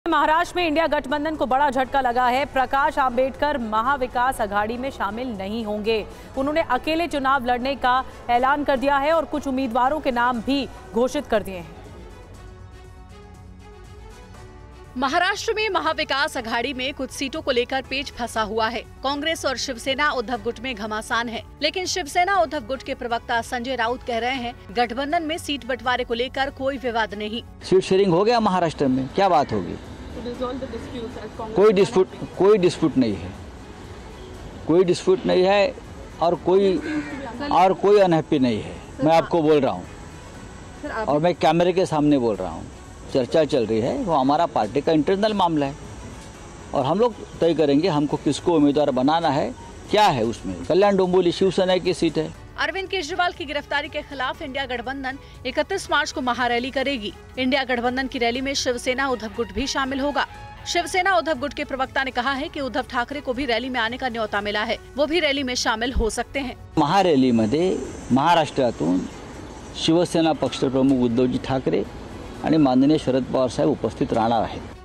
महाराष्ट्र में इंडिया गठबंधन को बड़ा झटका लगा है। प्रकाश आंबेडकर महाविकास अघाड़ी में शामिल नहीं होंगे। उन्होंने अकेले चुनाव लड़ने का ऐलान कर दिया है और कुछ उम्मीदवारों के नाम भी घोषित कर दिए हैं। महाराष्ट्र में महाविकास अघाड़ी में कुछ सीटों को लेकर पेच फंसा हुआ है। कांग्रेस और शिवसेना उद्धव गुट में घमासान है, लेकिन शिवसेना उद्धव गुट के प्रवक्ता संजय राउत कह रहे हैं गठबंधन में सीट बंटवारे को लेकर कोई विवाद नहीं। सीट शेयरिंग हो गया महाराष्ट्र में, क्या बात होगी? कोई डिस्प्यूट नहीं है, कोई डिस्प्यूट नहीं है और कोई अनहैप्पी नहीं है। मैं आपको बोल रहा हूँ और मैं कैमरे के सामने बोल रहा हूँ। चर्चा चल रही है, वो हमारा पार्टी का इंटरनल मामला है और हम लोग तय करेंगे हमको किसको उम्मीदवार बनाना है, क्या है उसमें। कल्याण डोंबिवली शिवसेना की सीट है। अरविंद केजरीवाल की गिरफ्तारी के खिलाफ इंडिया गठबंधन 31 मार्च को महारैली करेगी। इंडिया गठबंधन की रैली में शिवसेना उद्धव गुट भी शामिल होगा। शिवसेना उद्धव गुट के प्रवक्ता ने कहा है कि उद्धव ठाकरे को भी रैली में आने का न्योता मिला है, वो भी रैली में शामिल हो सकते हैं। महारॅलीमध्ये महाराष्ट्रातून शिवसेना पक्षप्रमुख उद्धवजी ठाकरे आणि माननीय शरद पवार साहेब उपस्थित राहणार आहेत।